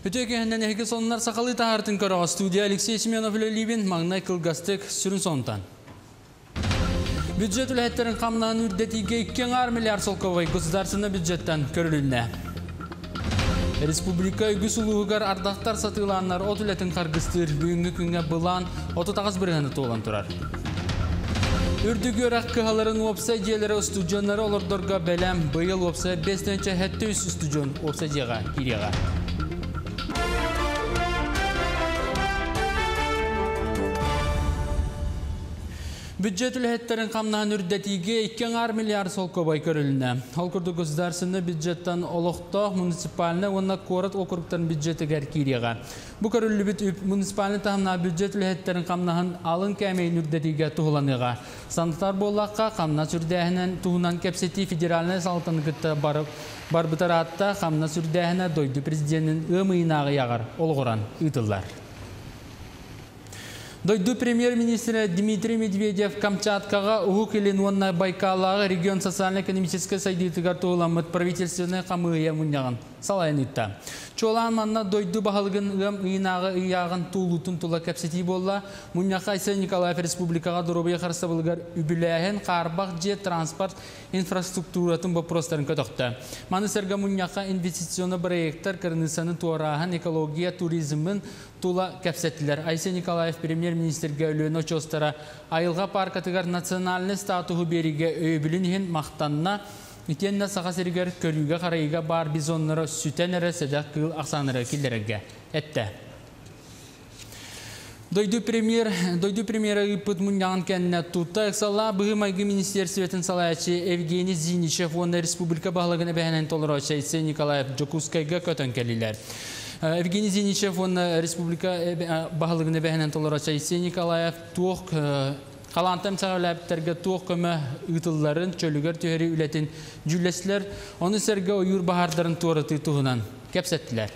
Öteki nehki sonlar sakalı tahartın kara stüdyo Alexey Semyonov Levin Magnay Kılgastık sürün sontan. Büdjet ülhetlerin kamdan ürdetiğe 2 milyar solkovay gosdarsyna büdjetten körülünne. Respublika ügüs uluğugar ardaktar satılanlar ot ületin kargıstır büyüngü künge bulan 39 birhini toğlan turar. Ürdügü rakıhaların opsa jeleri stüdyonları olurdurga belem bıyıl opsa 5 hette üst stüdyon opsa jega kirega. Büdjet ülhetlerin kamdan ürdetiğe 2 milyar solkovay körülüne. Halkurdu gosdarsyna büdjetten oluqta munisipaline onna korat okruktan büdjeti gerkiriga. Bu körülü büt munisipaline tahmna büdjet ülhetlerin kamdan alın kämeyin ürdetiğe tuhulanıga. Sandıklar bollaqqa kamna sürdähinen tuhunan kepseti federaline saltanıgıtta barbıtaratta kamna sürdähine doydu prezidentin ımıynağı yagar olğuran ıtıllar. Doydu Premier Ministre Dmitry Medvedev Камчаткага угук или нуанна Байкалага регион социально-экономической сайдытыгар тугуламыт правительственный камыя муньяган салайныта. Чолан манна дойду бахалгын ым ыйнагы ыягын тулутун тула кепсети болла муньяка Айсен Николаев Республикага доробия харса былгар үбүлэхен карбак же транспорт инфраструктуратын вопростарын көтөктө. Маны серге муньяка инвестиционный проекттер кырнысанын туарахан экология туризмын тула кепсеттилер. Айсен Николаев Премьер-министрге өлөөнө чостара айылга паркатыгар национальный статуху бериге өйбүлүнүн мактанна Итенна сағасыргер көрүгө қарайыға бар бизоннары сүтенері сәдәк кыл ақсаныры келдерге әтті. Дойду премьера ыпыт муньян кәнне тутта эксалла бұғым айғы министерстветін салаячы Евгений Зиничев онна республика бағылығын әбәхінен толырачы Айсен Николаев Джокускайға көтін кәлілер. Евгений Зиничев онна республика бағылығын әбәхінен толырачы Айсен Николаев туық Қалантам сағалаптарға туық көмі ұтыларын чөлігер түйері үлетін жүлесілер, оны сәрге ойыр бағардарын туырыты туғынан кәпсеттілер.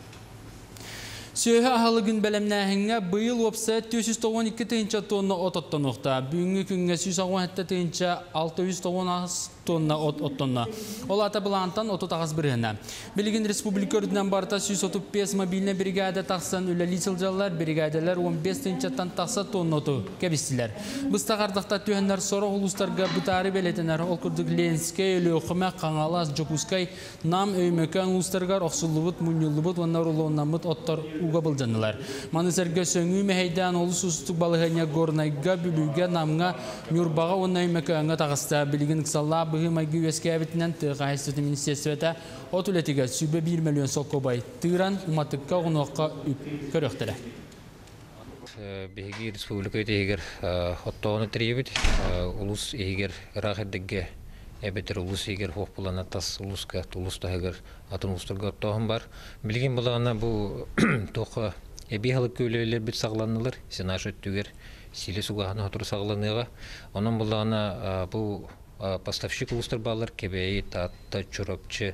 Сөйі ағалығын бәлемнәхіңе бұйыл опса 412 түйінші тонна от-оттан оқта. Бүгінгі күнге 160 түйінші 690 тонна от-оттанна. Ол ата бұлантан оту тағыз бірігіне. Білігін республика үрдінен барта 135 мобильне бригада тақсан үләлі сылжалар, бригаделер 15 түйіншіттан тақса тонна оту кәбістілер. Бұста қардақта түйенлер сорық ұлыстарға бұтары бәлетінер. Ол күрдік Ленскай, Өлеуқыма, Қаңалас, Джокускай, Нам, Өймөкән ұлыстарғар, Оқсылыбыт, Мұнюлыбыт, Ваннар ұлуыннамыт оттар уга булжанылар. Маны сәрге сөңі мәйдан олы сұстық балығыня горнайға бүліге намға нүрбаға онай мәкәңі тағыста білігін қысалла бұғы майғы өске әбітінен тұға әстеті министерсветі от үлетіге сүбі 1 миллион соққобай тұйран ұматыққа ғынуаққа үп көріқтірі. Беги республика егер оттоғыны тіребіт, ұлыс егер рақырдыгге әбетер улус егер хоқ бұлана тас улуска улуста егер атын улустарга оттоғын бар. Білген бұлағына бұл тоқы әбей халық көйлейлер бет сағланылар. Сен ашы өттігер силе суғағына отыр сағланыға. Оның бұлағына бұл поставщик улустар балар кебейі, татта, чурапчы,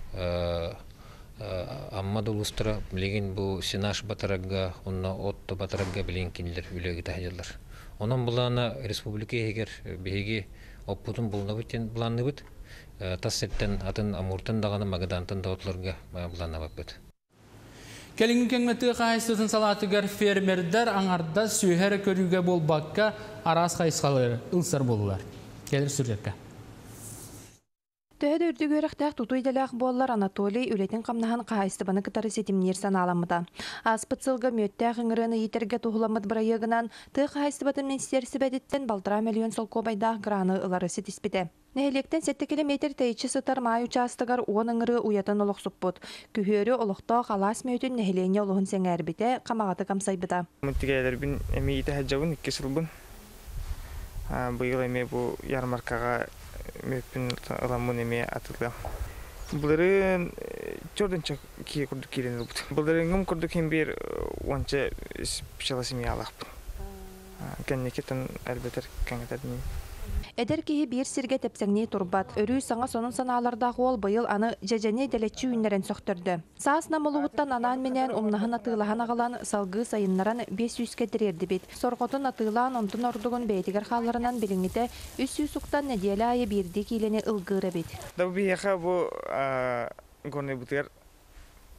аммады улустара. Білген бұл сенаш батарагға, онна отты батарагға білген кенілер үлегі тәхеділер. Оның бұлағына республика егер бейге Оппутун булнабытен буланныбыт, тассеттен атын амуртан даганы магадантан даутларга буланнабыт. Келинген кеңметі қайыстытын салатыгар фермердер аңарда сүйхәрі көріге болбаққа арас қайысқалары ұлсар болулар. Келір сүрдекке. Төһөд үрдүгөрөхтәк тутуйдалах боллар Анатолий үлетин камнахан кайыстыбаны кытары сетимнер саналамыда. Аспыцылга мөттәк ыңырыны yiтерге тухуламыд брайыгынан тык кайыстыбатын министерсибедиттен балтыра миллион солкобайдах граны ылары сетиспите. Нәһелектен 7 километр тейчи сытар май участыгар 10 ыңыры уятан олохсуппут. Күһөрү олохто калас мөтүн нәһелене олохун сеңәрбите камагаты камсайбыта. Мөттигәләр бин эми тәһәҗҗәбын 2 сылбын. Быйыл эми бу ярмаркага мөппин аламын эме атылды. Буларын чорданча кие курдук кирен бут. Буларын гым курдук хем бир онча специалисими алакпын. Кеннекетен әлбәттә кәңәтәден. Эдер киһи бир сирге тепсеңни турбат. Өрүү саңа сонун санаалардагы ол быйыл аны жежене делечи үннәрен сөхтөрдү. Саас намылугуттан анан менен умнаһын атыылаһан агалан салгы сайыннаран 500-ке тирерди бит. Сорготун атыылаан онтун ордугун бейтигер халларынан билиңите 300 суктан неделя айы бирди килене ылгыры бит. Да бияха бу горный бутер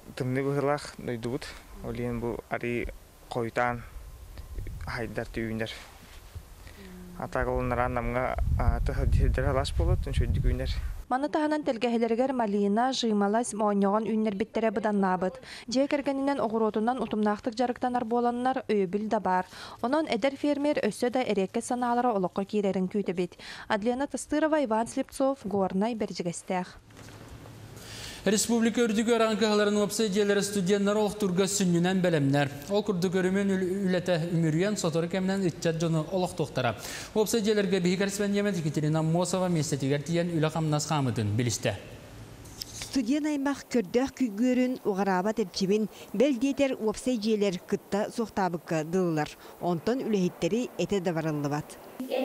тымны быһылах дойдубут. Олен бу ари койтан хайдар түйүнер. Атагылнаран намга тахаддер халаш болот, шөйдүк үйнер. Маны таһанан телгәһеләргәр Малина, Жыймалас, Мооньогон үннер биттере быданнабыт. Же кергенинен огоротунан утумнактык жарыктан арболаннар өйбүл да бар. Онон эдер фермер өссө да эрекке санаалары олоққа кирерин күйтебит. Адлена Тастырова, Иван Слепцов, Горнай, Бержигестех. Республика үрдігі оранкығаларын опсайдиялары студенттер олықтырға сүннінен бәлемнер. Ол күрдік өрімен үләті үмірген соторы кәмінен үтчат жоны олықтықтара. Опсайдияларға бейі корреспондент Екатерина Мосова местетігер тиен үлі қамнас қамыдын білісті. Студент аймақ көрдіқ күйгөрін ұғарабат әрчімін бәлдетер опсайдиялар күтті соқтабыққа дылылар. Онтан үләхеттері әті даварылы бат.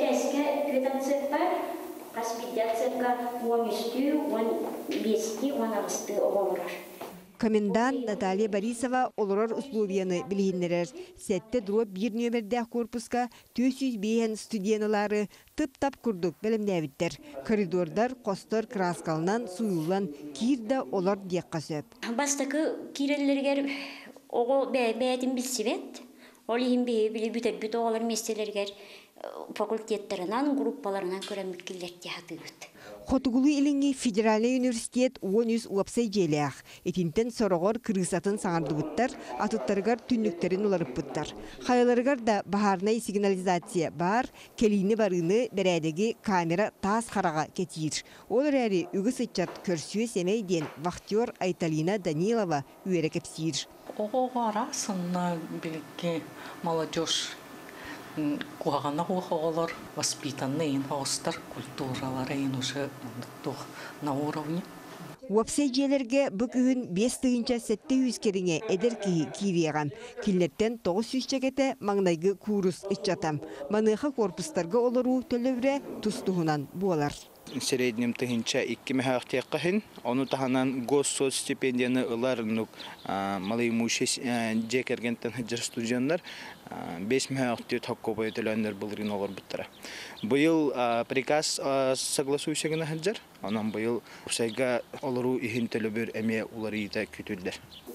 Комендант Наталья Борисова олорор условияны билгеннерер. Сәтті дроп бір нөмірдәк корпуска 400 бейен студентлары тып-тап күрдік білімдәвіттер. Коридордар қостар краскалынан суюлан кирді олар дияққа сөп. Бастықы киреллергер оғы бәйтін білсібет. Олығын бейі бүтер бүт оғалар местелергер факультеттерінен, группаларынан көрәміккілер тияқтығыд. Хотугулу илинги Федеральный университет 13 уапсай желях. Этинтен сорогор кырысатын саңардыбыттар, атыттаргар түнніктерін уларып бұттар. Хайаларгар да бахарнай сигнализация бар, келini барыны бәрәдегі камера тас хараға кетир. Ол рәри үгі сычат көрсүйе семейден вахтер Айталина Данилова үйері кепсир. Оғара сынна білге молодежь куағана оғалар воспитанный хостар культуралары уже на уровне. Уапсай желерге бүкігін 5 тыгынча 700 керіңе әдер кирияған. Киллеттен 900 чекеті маңнайғы курус ичатам. Маныға корпустарға олару төлөвре тұстығынан болар. Среднем тыгынча 2 мехақтияққахын. Оны таханан госсоцстипендияны ыларынук малыймуше жекергентен хыджар студенттер 5 мехақтия таққа бойытыландар бұлырын олар бұттыра. Бұйыл приказ согласующегіні хыджар. Онан бұйыл сайға олару ихин төлөбір әме олары ета күтілдер.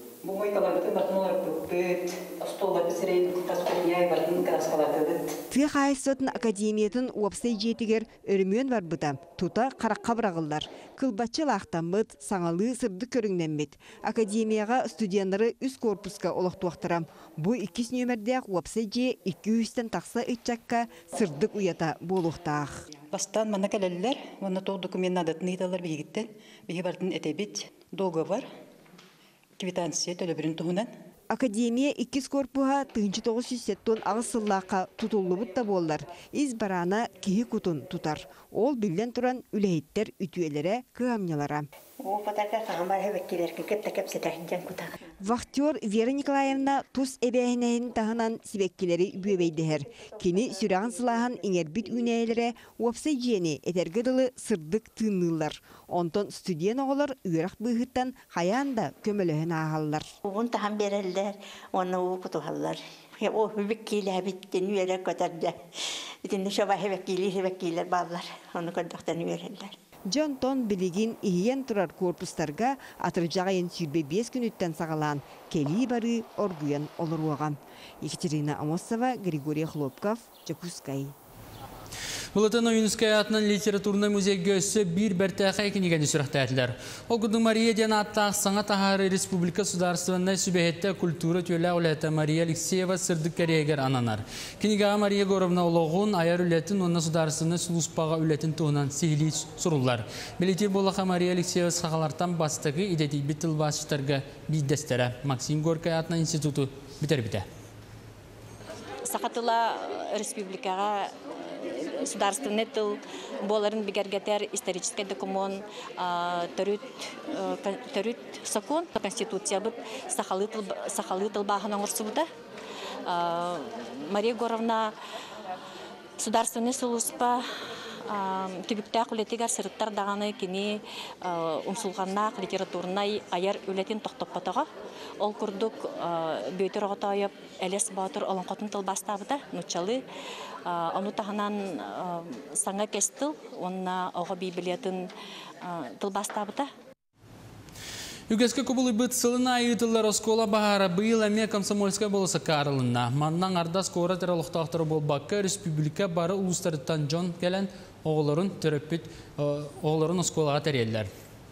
Тыға айсатын академиятын уапсай жетігер өрімен бар бұта. Тута қараққа бірағылар. Кылбатчы лақтамыд, саңалы сырды көріңненмет. Академияға студенттары үз корпуска олықтуақтырам. Бұ 2 нөмірдек уапсай же 200-тен тақса үтчакка сырдық уята болуқтақ. Бастан мана кәлелілер, оны тоқ документ адатын еталар бейгіттен, бейгі бардың әтебет, договор, квитанция төлөбірін тұғынан. Академия 2 корпуға 1907 ағысыллаққа тұтылы бұтта болдар. Из барана кейі күтін тұтар. Ол білден тұран үләйттер үтуелері күйамнелара. Вахтер Вера Николаевна тұс әбәйінәйін тағынан сібеккелері бүйбейдігер. Кені сүрағын сылағын еңербіт үнәйелері уапсай жені әтергіділі сырдық тыңнылар. Онтон студент оғылар үйірақ бұғыттан қаянда көміліғін ағалылар. Оғын тағын берелдер, оны ұқытуғалар. О, үбеккейлі әбіттен үйері көтерді. Үтінді шоба үбеккейлер балар, оны көндіқтен үйерелдер. Джон Тон білігін иен тұрар корпустарға атыржағайын сүйбе 5 күн үттен сағалан кели бары оргуян олыр оған. Екатерина Амосова, Григорий Хлопков, Чакускай. Бұлытын ЮНЕСКО атынан литературный музейге өссі бір бәртәқі екенігені сүріқтәділер. Ол күрдің Мария ден аттақ саңа тахары Республика Сударстванной сүбәхетті культура төлі ұләті Мария Алексеева сырдық кәрегер ананар. Кенегаға Мария Горовна ұлығын аяр үләтін онна Сударстванной сұлыспаға үләтін туғынан сейлі сұрулар. Белетер болаға Мария Алексеева сақалартан бастығы идеті бітіл басыштарға бейдестері. Максим Горкай атынан институты бітер-біті. Сақатыла республикаға государственный тыл боларын бигергетер исторический документ төрүт закон конституция бит сахалы тыл бахана орсубута. Мария Горовна государственный сулуспа түбүктә кулетигер сырыттар даганы кини умсулганнак литературнай аяр үлетин токтоппатага ол курдук бөтөр отоюп элес батыр олон котун тыл бастабыта нучалы ону таханан саңа кестил онна ого библиятын тыл бастабыта. Үгеске көбілі бұт сылына айытылар оскола бағара бұйыл әме комсомольская болысы қарылына. Маннан ардас қора тәралықтақтыры болбаққа республика бары ұлыстарыттан жон келен оғыларын түріппет оғыларын осколаға тәрелілер.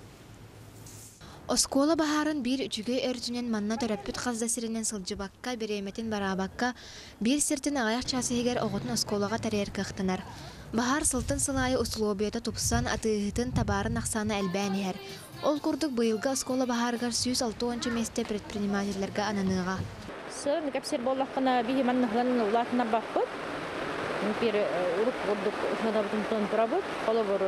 Оскола бахарын bir үчүгө өртүнен манна төрөппүт каздасырынан сылжыбакка береметин барабакка bir сертин аяк часыгер оготун осколага тарер кыктынар. Бахар сылтын сылайы условията тупсан атыгытын табарын аксаны элбэнер. Ол курдук быйылга оскола бахаргар 106 месте предпринимательлерге ананыга. Сын кепсер боллакына бии маннахлан улатына бакпыт. Бир урук курдук хадабытын турабыт. Колобор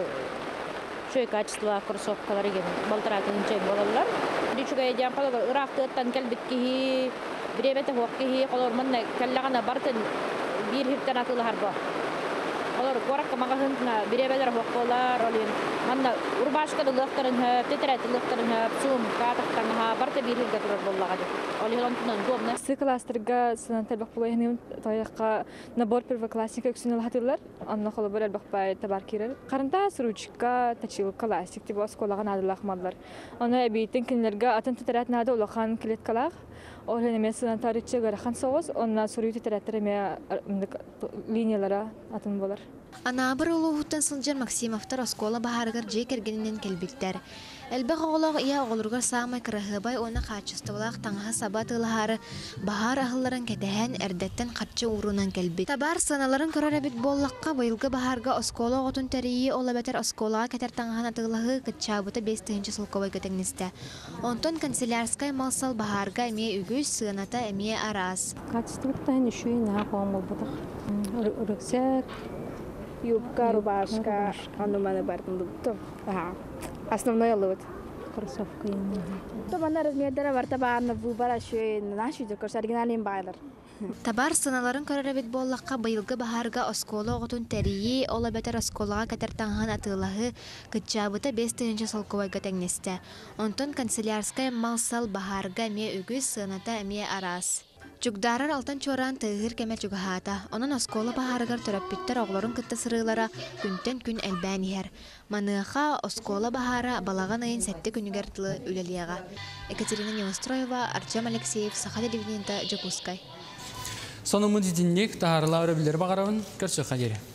шөй качество кроссовкалар еген балтыратын чөй болалар. Дичуга эдян колобор ырактыттан келбикки биремете хокки колор манна келлагана бартын бир хиптен атылар ба. Олар горакка магазинна биремелер хокколар олин манна урбашка дылыктарын тетрәтлыктарын сум катыктан барты бир хилге турар боллага деп. Олилонтун жобна кластерга сынатар бакпылайны тоякка набор первоклассника үксүнө хатырлар. Анна колобор бакпай табаркирер. Карынта сручка тачил классик деп осколаган адылахмадлар. Аны эбитин кинлерге атын тетрәтнады улахан клеткалар. Олен мен сынатарычы гарахан соос, онна сурюти тетрәттерме линиялара атын болар. Анабыр улуһуттан сылжар Максимовтар оскола бахаргар жекергенинен келбиттер. Элбе оголог ия оголургар саамай кырыхыбай оны качыстыбалак таңаха саба тылаары бахар ахылларын кетehen эрдеттен катчы урунан келбит. Табар саналарын көрөрөбүт боллакка быйылгы бахарга оскола оготун терии олабетер осколага кетер таңахан атылаһы кытчабыта 5-тыгынчы сылковай кетеңнисте. Онтон канцелярскай малсал бахарга эмие үгүс сыаната эмие арас. Качествотан ишуй на комолбутак. Рюкзак, юбка, рубашка, ануманы бартындыптым. Основной лут. кроссовка. Табана размердері бар табаны бұл бар ашуы нашу жүркөрс оригиналин байлар. Табар сыналарын көрөрөбүт боллакка быйылгы бахарга оскола оготун терии ола бетер осколага кетер таңхан атылаһы кытчабыта 5-тыгынчы солковайга теңнесте. Онтон канцелярская малсал бахарга ме үгүс сыната эме арас. Чугдарар алтан чоран тыгыр кеме чугахата. Онон оскола бахаргар төрөппүттер оглорун кытта сырылара күнтен күн элбэнихер. Маныха оскола бахара балаган айын сәтте күнүгер тылы үлелияга. Екатерина Неустроева, Артем Алексеев, Саха телевидениента Жокускай. Сонуму дидинник таарла өрөбүлөр багарабын көрсө хадери.